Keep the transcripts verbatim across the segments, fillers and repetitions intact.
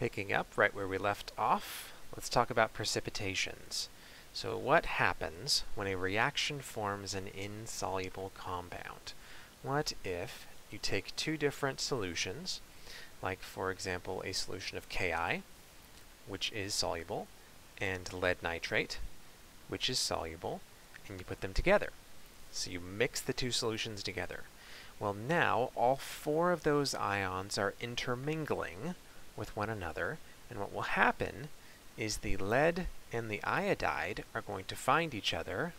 Picking up right where we left off, let's talk about precipitations. So what happens when a reaction forms an insoluble compound? What if you take two different solutions, like for example a solution of Ki, which is soluble, and lead nitrate, which is soluble, and you put them together. So you mix the two solutions together. Well, now all four of those ions are intermingling with one another, and what will happen is the lead and the iodide are going to find each other,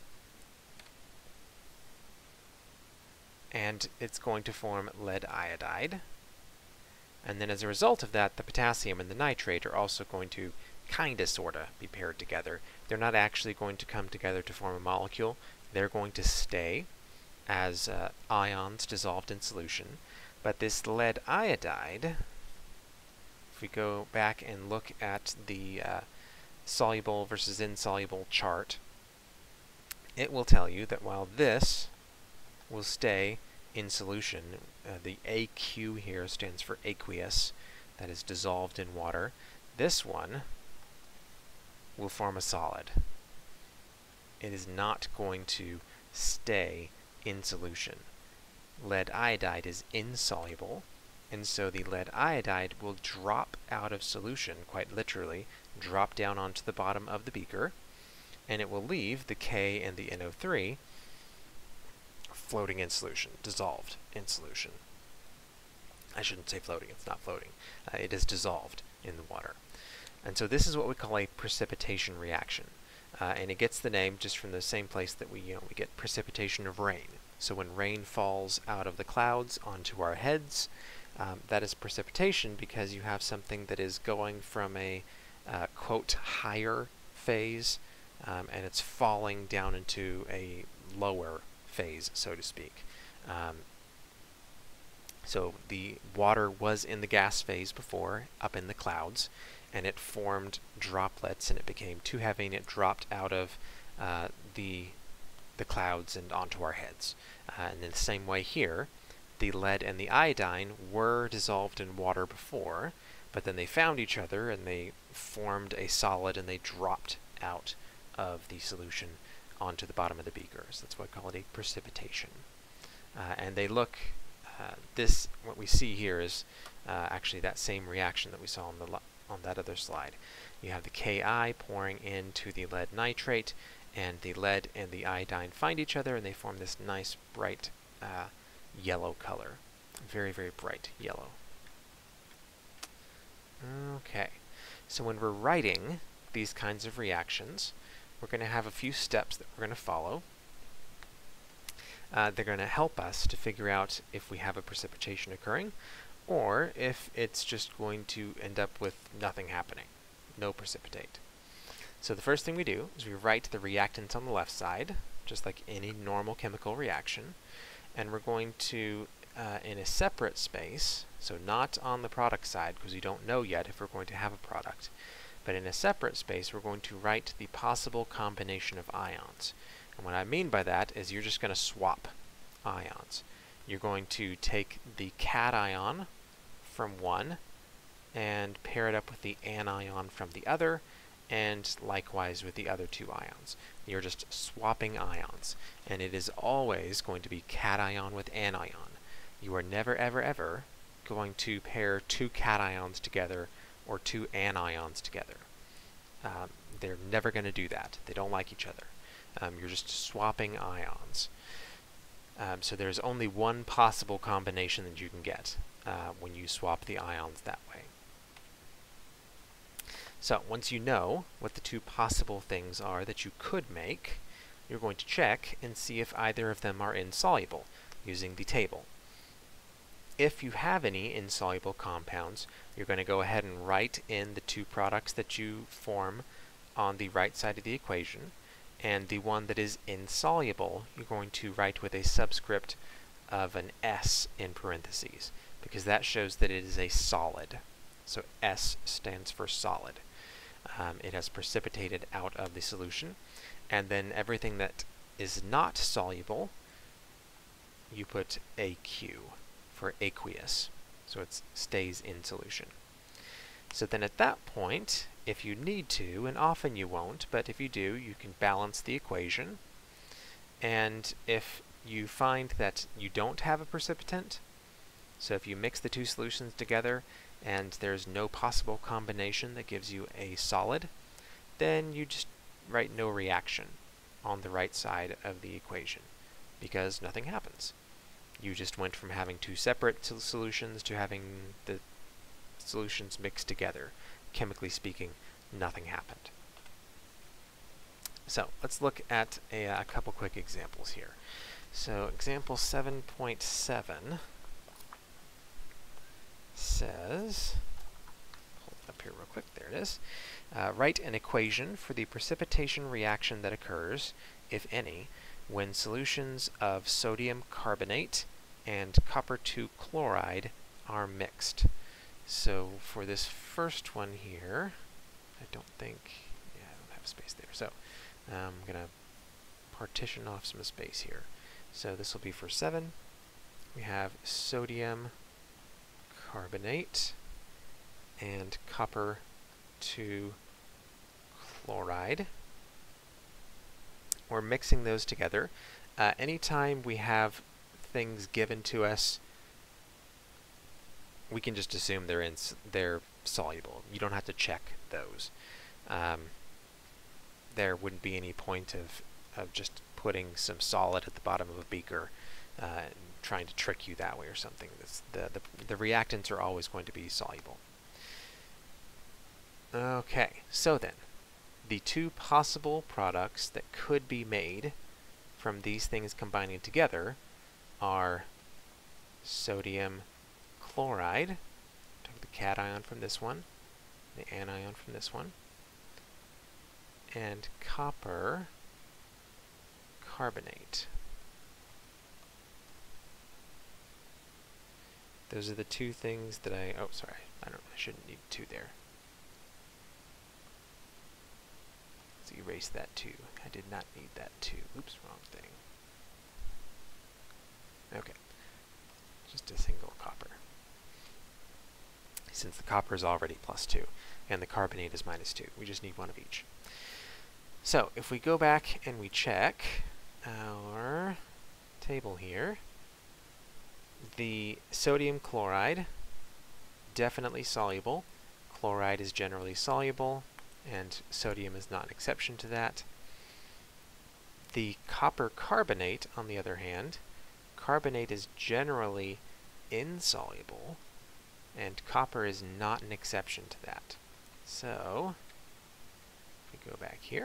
and it's going to form lead iodide. And then as a result of that, the potassium and the nitrate are also going to kinda sorta be paired together. They're not actually going to come together to form a molecule. They're going to stay as uh, ions dissolved in solution. But this lead iodide, if we go back and look at the uh, soluble versus insoluble chart, it will tell you that while this will stay in solution, uh, the A Q here stands for aqueous, that is dissolved in water. This one will form a solid. It is not going to stay in solution. Lead iodide is insoluble, and so the lead iodide will drop out of solution, quite literally, drop down onto the bottom of the beaker, and it will leave the K and the N O three floating in solution, dissolved in solution. I shouldn't say floating, it's not floating. Uh, it is dissolved in the water. And so this is what we call a precipitation reaction. Uh, and it gets the name just from the same place that we, you know, we get precipitation of rain. So when rain falls out of the clouds onto our heads, um, that is precipitation because you have something that is going from a, uh, quote, higher phase, um, and it's falling down into a lower phase, so to speak. Um, so the water was in the gas phase before, up in the clouds, and it formed droplets, and it became too heavy, and it dropped out of uh, the the clouds and onto our heads. Uh, and in the same way here, the lead and the iodine were dissolved in water before, but then they found each other and they formed a solid, and they dropped out of the solution onto the bottom of the beaker. So that's why I call it a precipitation. Uh, and they look, uh, this, what we see here is uh, actually that same reaction that we saw on the on that other slide. You have the Ki pouring into the lead nitrate, and the lead and the iodine find each other, and they form this nice bright uh, yellow color. Very, very bright yellow. Okay, so when we're writing these kinds of reactions, we're going to have a few steps that we're going to follow. Uh, they're going to help us to figure out if we have a precipitation occurring, or if it's just going to end up with nothing happening, no precipitate. So the first thing we do is we write the reactant on the left side, just like any normal chemical reaction, and we're going to, uh, in a separate space, so not on the product side because we don't know yet if we're going to have a product, but in a separate space we're going to write the possible combination of ions. And what I mean by that is you're just going to swap ions. You're going to take the cation from one and pair it up with the anion from the other, and likewise with the other two ions. You're just swapping ions, and it is always going to be cation with anion. You are never, ever, ever going to pair two cations together or two anions together. Um, they're never going to do that. They don't like each other. Um, you're just swapping ions. Um, so there's only one possible combination that you can get uh, when you swap the ions that way. So once you know what the two possible things are that you could make, you're going to check and see if either of them are insoluble using the table. If you have any insoluble compounds, you're going to go ahead and write in the two products that you form on the right side of the equation, and the one that is insoluble you're going to write with a subscript of an S in parentheses, because that shows that it is a solid. So S stands for solid. Um, it has precipitated out of the solution, and then everything that is not soluble, you put A Q for aqueous, so it stays in solution. So then at that point, if you need to, and often you won't, but if you do, you can balance the equation. And if you find that you don't have a precipitant, so if you mix the two solutions together and there's no possible combination that gives you a solid, then you just write no reaction on the right side of the equation, because nothing happens. You just went from having two separate solutions to having the solutions mixed together. Chemically speaking, nothing happened. So let's look at a, a couple quick examples here. So example seven point seven says, hold it up here real quick, there it is. Uh, write an equation for the precipitation reaction that occurs, if any, when solutions of sodium carbonate and copper two chloride are mixed. So for this first one here, I don't think, yeah, I don't have space there. So um, I'm going to partition off some space here. So this will be for seven. We have sodium carbonate and copper two chloride. We're mixing those together. Uh, anytime we have things given to us, we can just assume they're in, they're soluble. You don't have to check those. Um, there wouldn't be any point of, of just putting some solid at the bottom of a beaker, uh, trying to trick you that way or something. This, the, the, the reactants are always going to be soluble. Okay, so then, the two possible products that could be made from these things combining together are sodium chloride, took the cation from this one, the anion from this one, and copper carbonate. Those are the two things that I, oh sorry, I don't, I shouldn't need two there. Let's erase that two. I did not need that two. Oops, wrong thing. Okay, just a single copper. Since the copper is already plus two, and the carbonate is minus two. We just need one of each. So, if we go back and we check our table here, the sodium chloride, definitely soluble. Chloride is generally soluble, and sodium is not an exception to that. The copper carbonate, on the other hand, carbonate is generally insoluble, and copper is not an exception to that. So, if we go back here,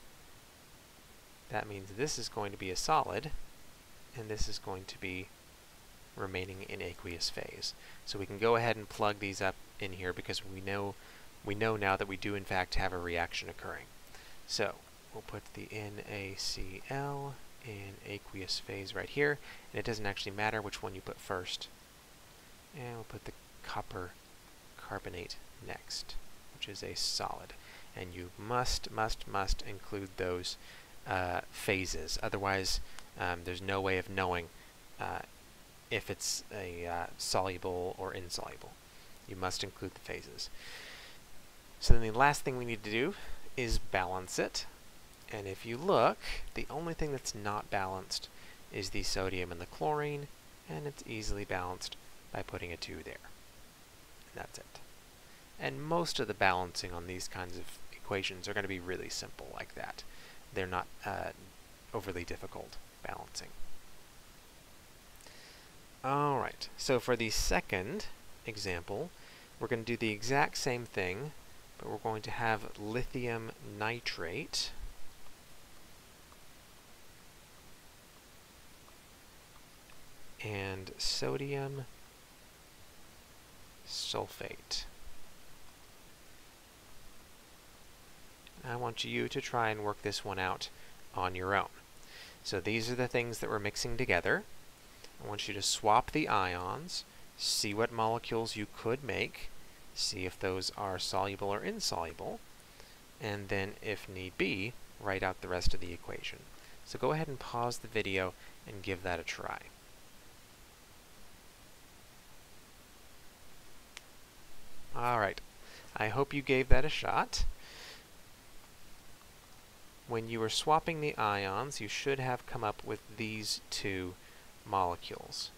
that means this is going to be a solid, and this is going to be remaining in aqueous phase. So we can go ahead and plug these up in here because we know we know now that we do in fact have a reaction occurring. So we'll put the NaCl in aqueous phase right here, and it doesn't actually matter which one you put first. And we'll put the copper carbonate next, which is a solid. And you must, must, must include those uh, phases. Otherwise, um, there's no way of knowing uh, if it's a uh, soluble or insoluble. You must include the phases. So then the last thing we need to do is balance it. And if you look, the only thing that's not balanced is the sodium and the chlorine, and it's easily balanced by putting a two there. And that's it. And most of the balancing on these kinds of equations are going to be really simple like that. They're not uh, overly difficult balancing. Alright, so for the second example, we're going to do the exact same thing, but we're going to have lithium nitrate and sodium sulfate. I want you to try and work this one out on your own. So these are the things that we're mixing together. I want you to swap the ions, see what molecules you could make, see if those are soluble or insoluble, and then, if need be, write out the rest of the equation. So go ahead and pause the video and give that a try. Alright, I hope you gave that a shot. When you were swapping the ions, you should have come up with these two molecules.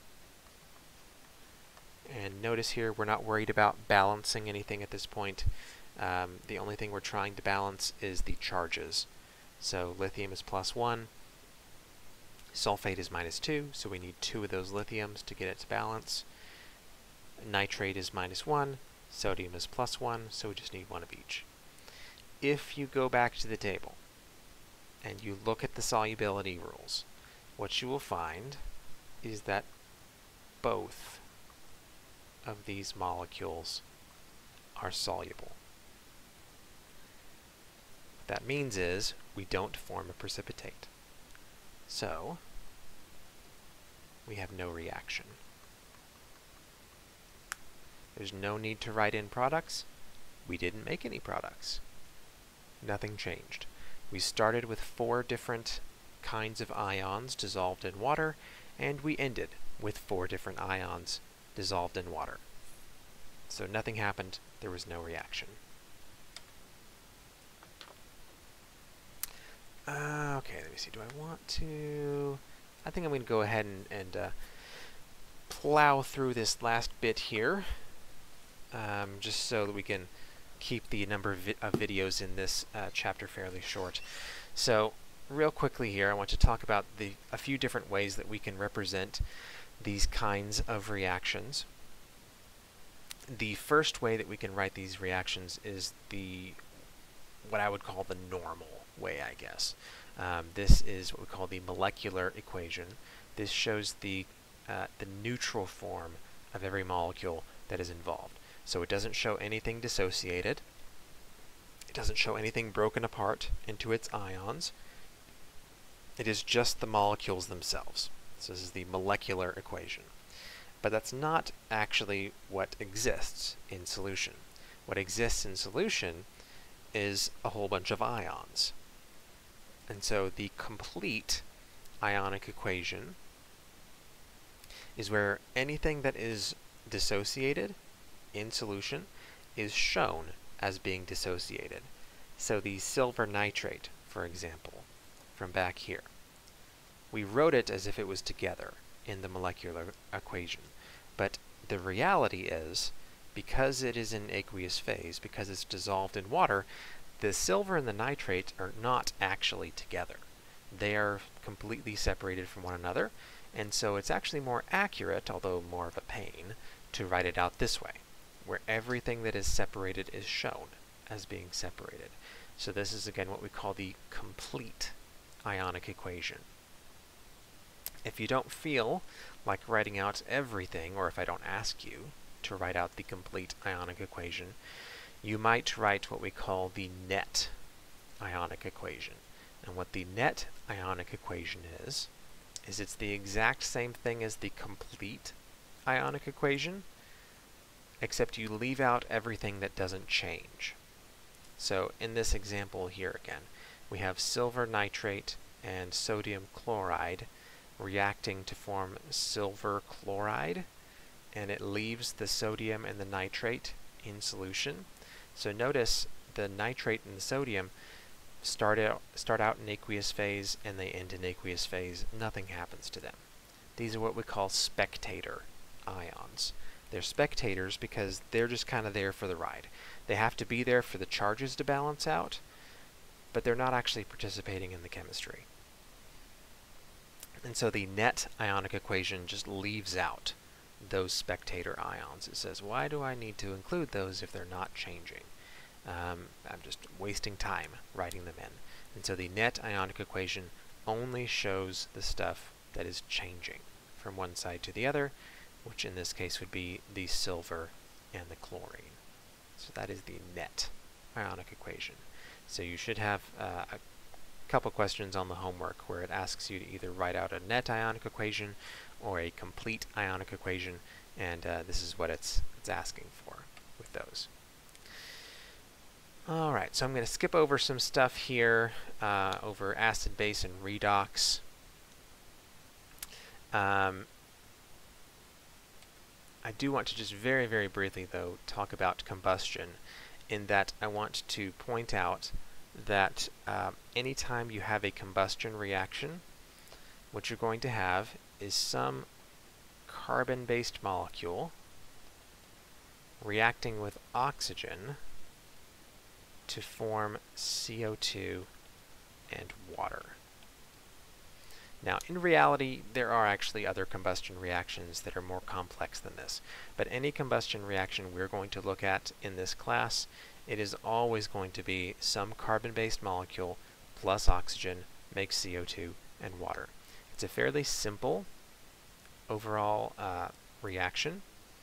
And notice here, we're not worried about balancing anything at this point. Um, the only thing we're trying to balance is the charges. So lithium is plus one, sulfate is minus two, so we need two of those lithiums to get it to balance. Nitrate is minus one, sodium is plus one, so we just need one of each. If you go back to the table and you look at the solubility rules, what you will find is that both of these molecules are soluble. What that means is we don't form a precipitate. So we have no reaction. There's no need to write in products. We didn't make any products. Nothing changed. We started with four different kinds of ions dissolved in water, and we ended with four different ions dissolved in water. So nothing happened. There was no reaction. Uh, okay, let me see. Do I want to... I think I'm going to go ahead and, and uh, plow through this last bit here, um, just so that we can keep the number of, vi of videos in this uh, chapter fairly short. So, real quickly here, I want to talk about the a few different ways that we can represent these kinds of reactions. The first way that we can write these reactions is the what I would call the normal way, I guess. Um, this is what we call the molecular equation. This shows the uh, the neutral form of every molecule that is involved. So it doesn't show anything dissociated. It doesn't show anything broken apart into its ions. It is just the molecules themselves. So this is the molecular equation. But that's not actually what exists in solution. What exists in solution is a whole bunch of ions. And so the complete ionic equation is where anything that is dissociated in solution is shown as being dissociated. So the silver nitrate, for example, from back here, we wrote it as if it was together in the molecular equation. But the reality is, because it is in aqueous phase, because it's dissolved in water, the silver and the nitrate are not actually together. They are completely separated from one another, and so it's actually more accurate, although more of a pain, to write it out this way, where everything that is separated is shown as being separated. So this is again what we call the complete ionic equation. If you don't feel like writing out everything, or if I don't ask you to write out the complete ionic equation, you might write what we call the net ionic equation. And what the net ionic equation is, is it's the exact same thing as the complete ionic equation, except you leave out everything that doesn't change. So in this example here again, we have silver nitrate and sodium chloride reacting to form silver chloride, and it leaves the sodium and the nitrate in solution. So notice the nitrate and the sodium start out, start out in aqueous phase and they end in aqueous phase. Nothing happens to them. These are what we call spectator ions. They're spectators because they're just kind of there for the ride. They have to be there for the charges to balance out, but they're not actually participating in the chemistry. And so the net ionic equation just leaves out those spectator ions. It says, why do I need to include those if they're not changing? Um, I'm just wasting time writing them in. And so the net ionic equation only shows the stuff that is changing from one side to the other, which in this case would be the silver and the chlorine. So that is the net ionic equation. So you should have uh, a couple questions on the homework where it asks you to either write out a net ionic equation or a complete ionic equation, and uh, this is what it's, it's asking for with those. Alright, so I'm going to skip over some stuff here, uh, over acid, base, and redox. Um, I do want to just very, very briefly, though, talk about combustion, in that I want to point out that uh, anytime you have a combustion reaction, what you're going to have is some carbon-based molecule reacting with oxygen to form C O two and water. Now, in reality, there are actually other combustion reactions that are more complex than this, but any combustion reaction we're going to look at in this class, it is always going to be some carbon-based molecule plus oxygen makes C O two and water. It's a fairly simple overall uh, reaction,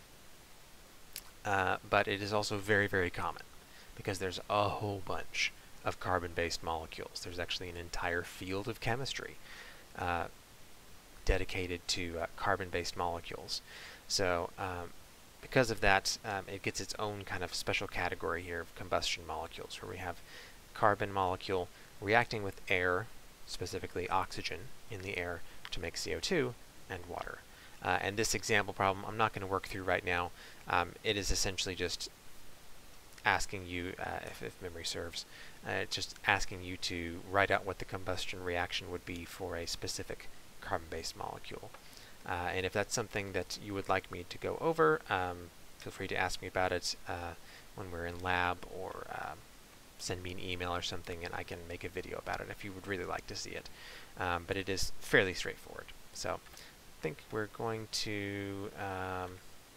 uh, but it is also very, very common because there's a whole bunch of carbon-based molecules. There's actually an entire field of chemistry uh, dedicated to uh, carbon-based molecules. So um, because of that, um, it gets its own kind of special category here of combustion molecules, where we have carbon molecule reacting with air, specifically oxygen in the air, to make C O two and water. Uh, and this example problem I'm not going to work through right now. Um, it is essentially just asking you, uh, if, if memory serves, uh, just asking you to write out what the combustion reaction would be for a specific carbon-based molecule. Uh, and if that's something that you would like me to go over, um, feel free to ask me about it uh, when we're in lab, or um, send me an email or something, and I can make a video about it if you would really like to see it. Um, but it is fairly straightforward. So I think we're going to... Um,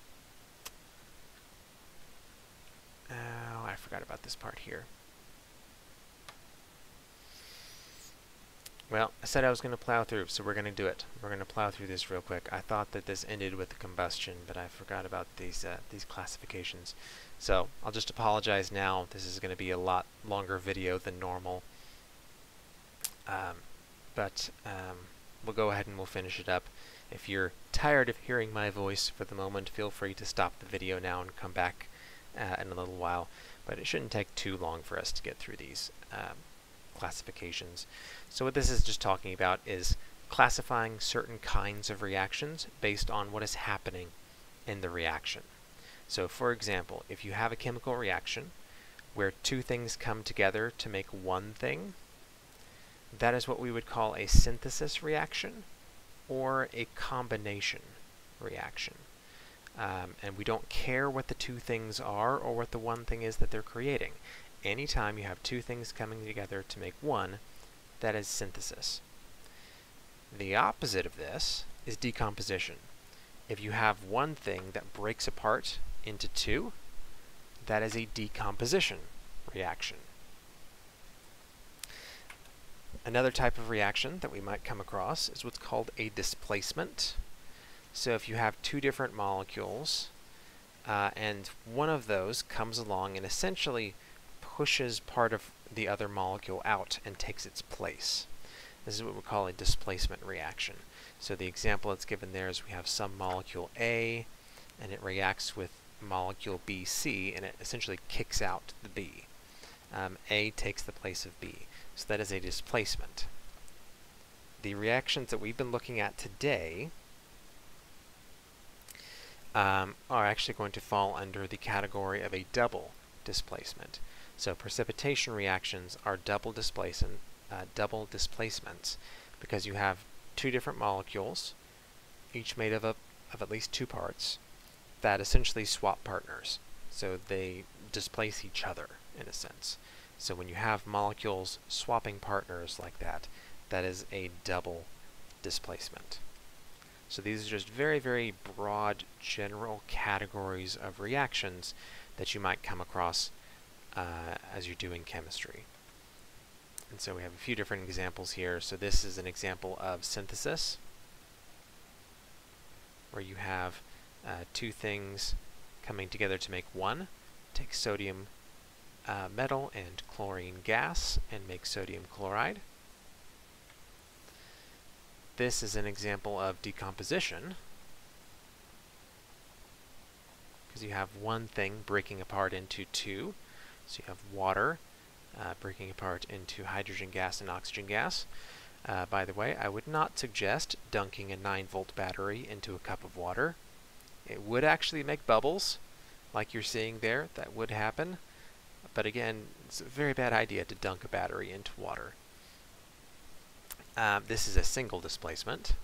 oh, I forgot about this part here. Well, I said I was going to plow through, so we're going to do it. We're going to plow through this real quick. I thought that this ended with the combustion, but I forgot about these uh, these classifications. So I'll just apologize now. This is going to be a lot longer video than normal. Um, but um, we'll go ahead and we'll finish it up. If you're tired of hearing my voice for the moment, feel free to stop the video now and come back uh, in a little while. But it shouldn't take too long for us to get through these um, classifications. So what this is just talking about is classifying certain kinds of reactions based on what is happening in the reaction. So for example, if you have a chemical reaction where two things come together to make one thing, that is what we would call a synthesis reaction or a combination reaction. Um, and we don't care what the two things are or what the one thing is that they're creating. Anytime you have two things coming together to make one, that is synthesis. The opposite of this is decomposition. If you have one thing that breaks apart into two, that is a decomposition reaction. Another type of reaction that we might come across is what's called a displacement. So if you have two different molecules, uh, and one of those comes along and essentially pushes part of the other molecule out and takes its place. This is what we call a displacement reaction. So the example that's given there is we have some molecule A, and it reacts with molecule B C, and it essentially kicks out the B. Um, A takes the place of B. So that is a displacement. The reactions that we've been looking at today um, are actually going to fall under the category of a double displacement. So precipitation reactions are double displacement, uh, double displacements, because you have two different molecules, each made of, a, of at least two parts, that essentially swap partners. So they displace each other, in a sense. So when you have molecules swapping partners like that, that is a double displacement. So these are just very, very broad, general categories of reactions that you might come across uh, as you're doing chemistry. And so we have a few different examples here. So this is an example of synthesis, where you have uh, two things coming together to make one. Take sodium uh, metal and chlorine gas and make sodium chloride. This is an example of decomposition, because you have one thing breaking apart into two. So you have water uh, breaking apart into hydrogen gas and oxygen gas. Uh, by the way, I would not suggest dunking a nine volt battery into a cup of water. It would actually make bubbles, like you're seeing there. That would happen. But again, it's a very bad idea to dunk a battery into water. Um, this is a single displacement.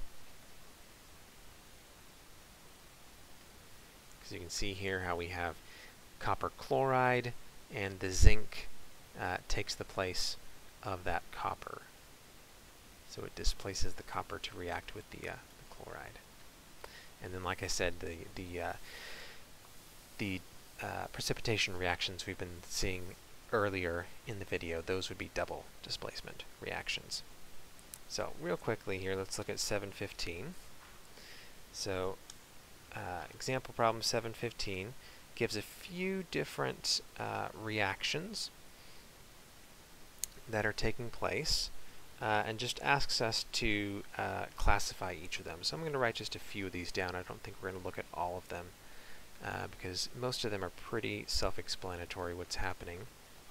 Because you can see here how we have copper chloride, and the zinc uh, takes the place of that copper. So it displaces the copper to react with the, uh, the chloride. And then, like I said, the the uh, the uh, precipitation reactions we've been seeing earlier in the video, those would be double displacement reactions. So real quickly here, let's look at seven fifteen. So uh, example problem seven fifteen gives a few different uh, reactions that are taking place, uh, and just asks us to uh, classify each of them. So I'm going to write just a few of these down. I don't think we're going to look at all of them, uh, because most of them are pretty self-explanatory what's happening.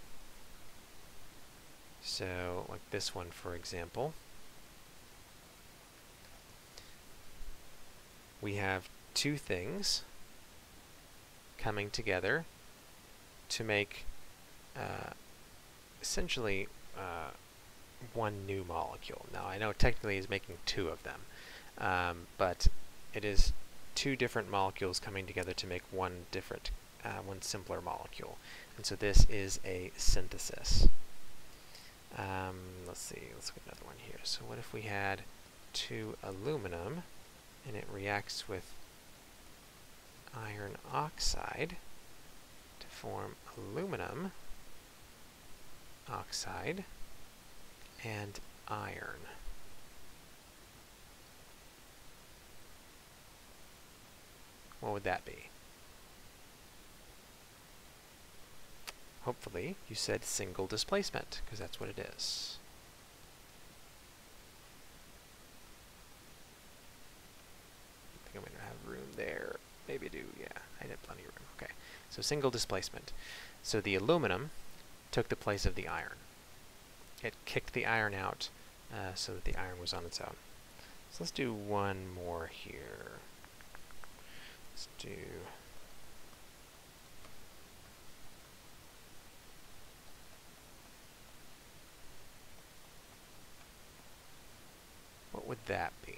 So, like this one, for example. We have two things coming together to make uh, essentially uh, one new molecule. Now, I know technically it's making two of them, um, but it is two different molecules coming together to make one different, uh, one simpler molecule. And so this is a synthesis. Um, let's see, let's look at another one here. So what if we had two aluminum, and it reacts with iron oxide to form aluminum oxide and iron. What would that be? Hopefully you said single displacement, because that's what it is. I think I'm going to have room there. Maybe I do, yeah, I had plenty of room. Okay, so single displacement. So the aluminum took the place of the iron. It kicked the iron out uh, so that the iron was on its own. So let's do one more here. Let's do... What would that be?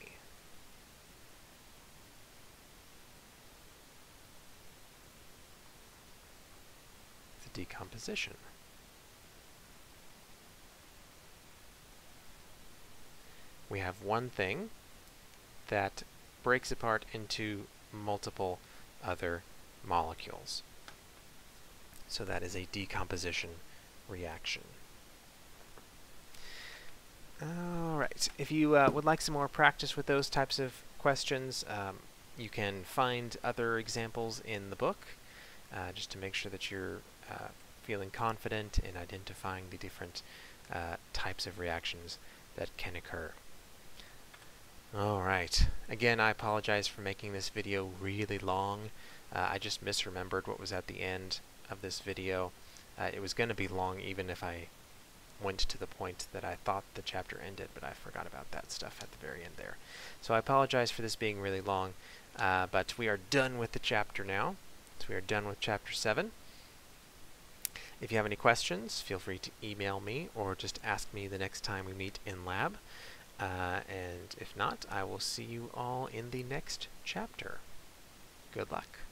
It's a decomposition. We have one thing that breaks apart into multiple other molecules. So that is a decomposition reaction. Alright, if you uh, would like some more practice with those types of questions, um, you can find other examples in the book, uh, just to make sure that you're uh, feeling confident in identifying the different uh, types of reactions that can occur. Alright, again, I apologize for making this video really long. Uh, I just misremembered what was at the end of this video. Uh, it was going to be long even if I went to the point that I thought the chapter ended, but I forgot about that stuff at the very end there. So I apologize for this being really long, uh, but we are done with the chapter now. So we are done with chapter seven. If you have any questions, feel free to email me or just ask me the next time we meet in lab. Uh, and if not, I will see you all in the next chapter. Good luck.